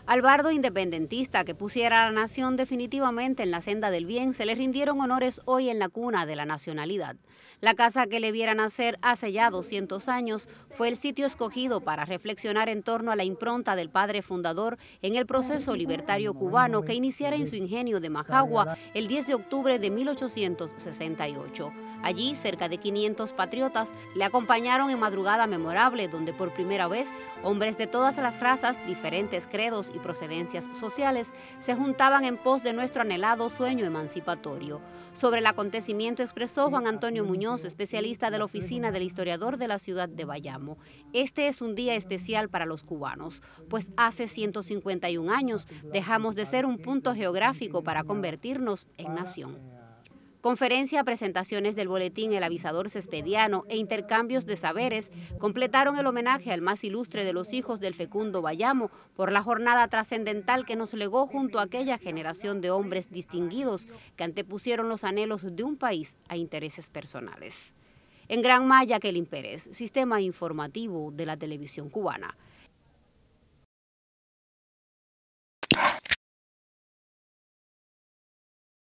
Al bardo independentista que pusiera a la nación definitivamente en la senda del bien, se le rindieron honores hoy en la cuna de la nacionalidad. La casa que le viera nacer hace ya 200 años fue el sitio escogido para reflexionar en torno a la impronta del padre fundador en el proceso libertario cubano que iniciara en su ingenio de Majagua el 10 de octubre de 1868. Allí, cerca de 500 patriotas le acompañaron en madrugada memorable, donde por primera vez hombres de todas las razas, diferentes credos y procedencias sociales se juntaban en pos de nuestro anhelado sueño emancipatorio. Sobre el acontecimiento expresó Juan Antonio Muñoz, especialista de la Oficina del Historiador de la ciudad de Bayamo. Este es un día especial para los cubanos, pues hace 151 años dejamos de ser un punto geográfico para convertirnos en nación. Conferencia, presentaciones del boletín El Avisador Cespediano e intercambios de saberes completaron el homenaje al más ilustre de los hijos del fecundo Bayamo por la jornada trascendental que nos legó junto a aquella generación de hombres distinguidos que antepusieron los anhelos de un país a intereses personales. En Gran Maya, Kelin Pérez, Sistema Informativo de la Televisión Cubana.